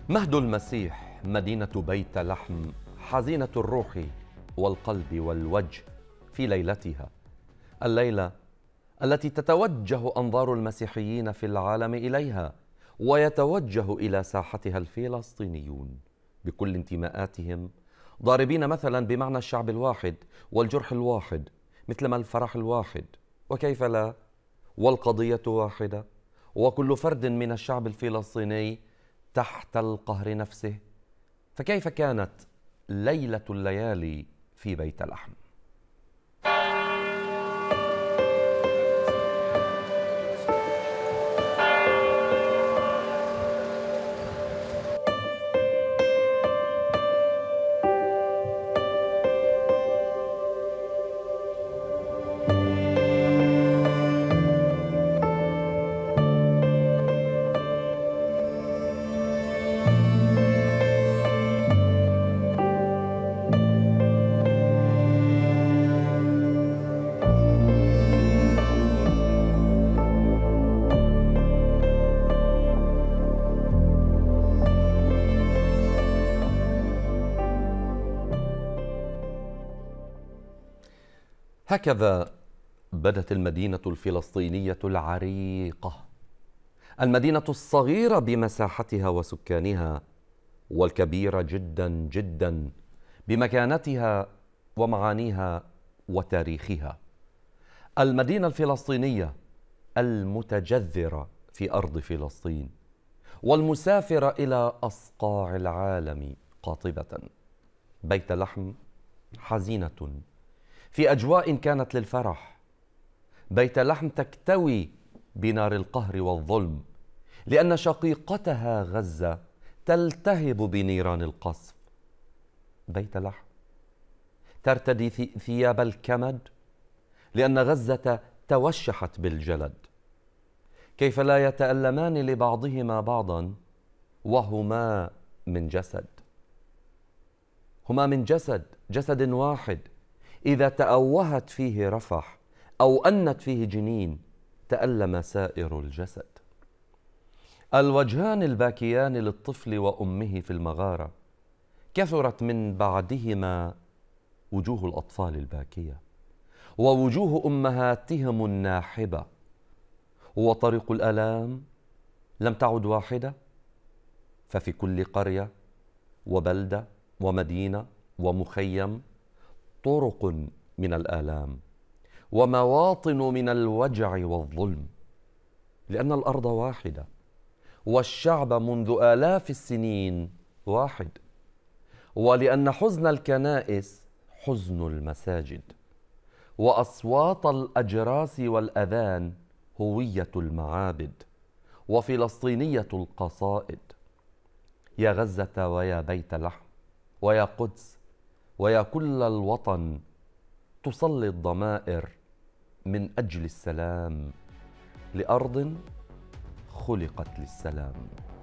مهد المسيح مدينة بيت لحم حزينة الروح والقلب والوجه في ليلتها، الليلة التي تتوجه أنظار المسيحيين في العالم إليها، ويتوجه إلى ساحتها الفلسطينيون بكل انتماءاتهم، ضاربين مثلا بمعنى الشعب الواحد والجرح الواحد مثلما الفرح الواحد، وكيف لا، والقضية واحدة، وكل فرد من الشعب الفلسطيني تحت القهر نفسه. فكيف كانت ليلة الليالي في بيت لحم؟ هكذا بدت المدينة الفلسطينية العريقة، المدينة الصغيرة بمساحتها وسكانها، والكبيرة جدا جدا بمكانتها ومعانيها وتاريخها. المدينة الفلسطينية المتجذرة في أرض فلسطين، والمسافرة إلى أصقاع العالم قاطبة. بيت لحم حزينة في أجواء كانت للفرح. بيت لحم تكتوي بنار القهر والظلم، لأن شقيقتها غزة تلتهب بنيران القصف. بيت لحم ترتدي ثياب الكمد، لأن غزة توشحت بالجلد. كيف لا يتألمان لبعضهما بعضا وهما من جسد؟ هما من جسد واحد. إذا تأوهت فيه رفح أو أنت فيه جنين تألم سائر الجسد. الوجهان الباكيان للطفل وأمه في المغارة كثرت من بعدهما وجوه الأطفال الباكية ووجوه أمهاتهم الناحبة، وطريق الآلام لم تعد واحدة، ففي كل قرية وبلدة ومدينة ومخيم طرق من الآلام ومواطن من الوجع والظلم، لأن الأرض واحدة والشعب منذ آلاف السنين واحد، ولأن حزن الكنائس حزن المساجد، وأصوات الأجراس والأذان هوية المعابد وفلسطينية القصائد. يا غزة ويا بيت لحم ويا قدس ويا كل الوطن، تصلي الضمائر من أجل السلام لأرض خلقت للسلام.